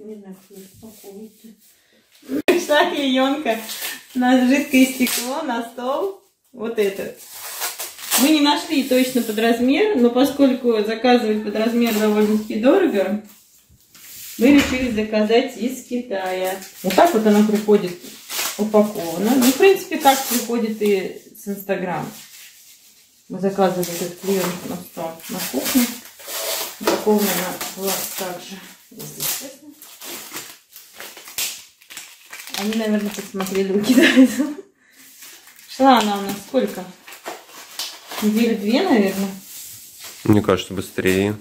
Не знаю, как ее распаковывать-то. Пришла клеенка на жидкое стекло, на стол. Вот это. Мы не нашли точно под размер, но поскольку заказывать под размер довольно-таки дорого, мы решили заказать из Китая. Вот так вот она приходит упакована. Ну, в принципе, как приходит и с Инстаграм. Мы заказывали эту клеенку на стол на кухне. Упакована она была также здесь. Они, наверное, посмотрели у китайцев. Шла она у нас сколько? Недели 2, наверное. Мне кажется, быстрее.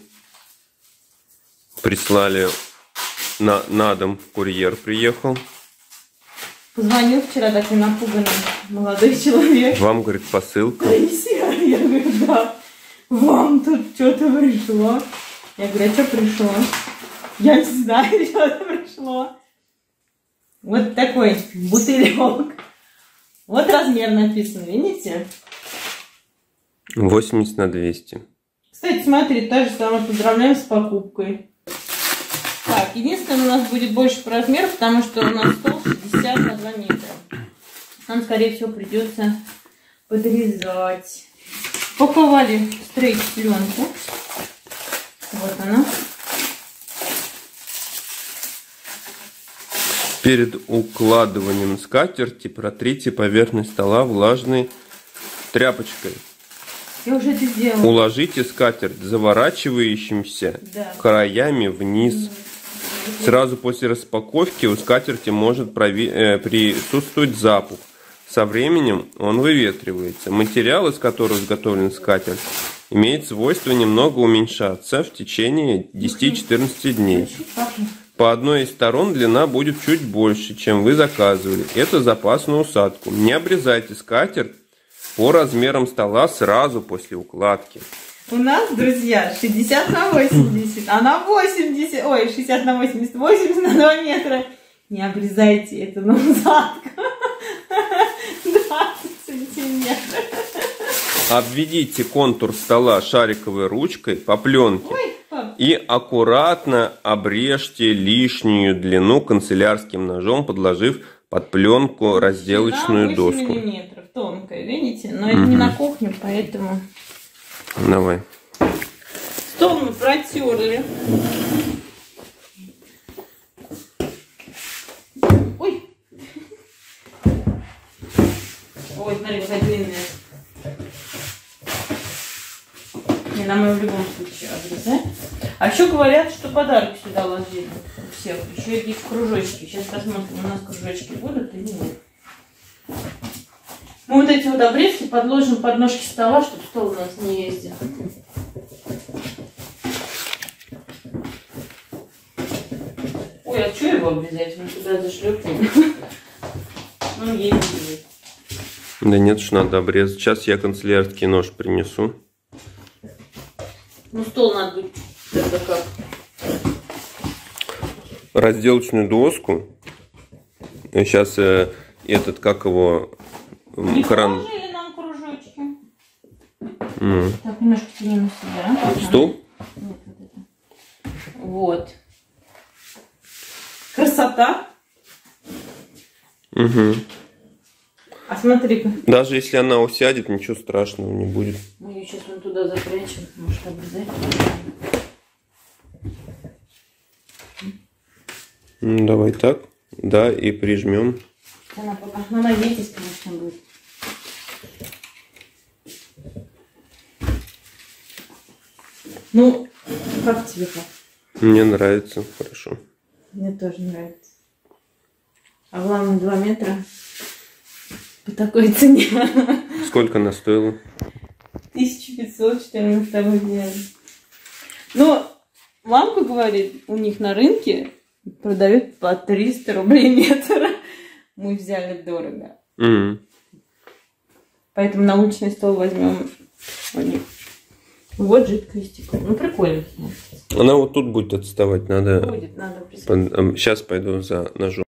Прислали на дом, курьер приехал. Позвонил вчера такой напуганный молодой человек. Вам, говорит, посылка. Я говорю, да. Вам тут что-то пришло. Я говорю, а что пришло? Я не знаю, что-то пришло. Вот такой бутылек. Вот размер написан, видите? 80 на 200. Кстати, смотри, та же самая, поздравляем с покупкой. Так, единственное, у нас будет больше по размеру, потому что у нас стол 60 на 2 метра. Нам, скорее всего, придется подрезать. Упаковали в стрейч-пленку. Вот она. Перед укладыванием скатерти протрите поверхность стола влажной тряпочкой. Я уже это сделала. Уложите скатерть заворачивающимся краями вниз. Сразу после распаковки у скатерти может присутствовать запах. Со временем он выветривается. Материал, из которого изготовлена скатерть, имеет свойство немного уменьшаться в течение 10-14 дней. По одной из сторон длина будет чуть больше, чем вы заказывали. Это запас на усадку. Не обрезайте скатерть по размерам стола сразу после укладки. У нас, друзья, 60 на 80, а на 80, ой, 60 на 80, 80 на 2 метра. Не обрезайте это на усадку. 20 сантиметров. Обведите контур стола шариковой ручкой по пленке. И аккуратно обрежьте лишнюю длину канцелярским ножом, подложив под пленку разделочную доску. 8 миллиметров, тонкая, видите? Но это не на кухню, поэтому... Давай. Стол мы протерли. Ой! Ой, смотри, какая длинная. Не, нам ее в любом случае обрезать. А еще говорят, что подарок сюда ложили у всех. Еще есть кружочки. Сейчас посмотрим, у нас кружочки будут или нет. Мы вот эти вот обрезки подложим под ножки стола, чтобы стол у нас не ездил. Ой, а что его обрезать? Мы туда зашлепнем. Ну, ездит. Да нет, уж надо обрезать. Сейчас я канцелярский нож принесу. Ну, стол надо будет тогда как? Разделочную доску. Сейчас этот, как его... Не положили нам кружочки. Так, немножко тянем сюда. Стул? Нет, вот это. Вот. Красота. Угу. А смотри-ка. Даже если она усядет, ничего страшного не будет. Мы ее сейчас вон туда запрячем. Может, обрезать. Давай так. Да, и прижмем. Она пока надейтесь, конечно, будет. Ну, как тебе как? Мне нравится, хорошо. Мне тоже нравится. А главное 2 метра по такой цене. Сколько она стоила? 1500, что ли, мы с тобой делали. Но мамка говорит, у них на рынке продают по 300 рублей метр. Мы взяли дорого. Поэтому научный стол возьмем у них. Вот жидкое стекло. Ну, прикольно. Она вот тут будет отставать. Надо... Будет, надо присмотреть. Сейчас пойду за ножом.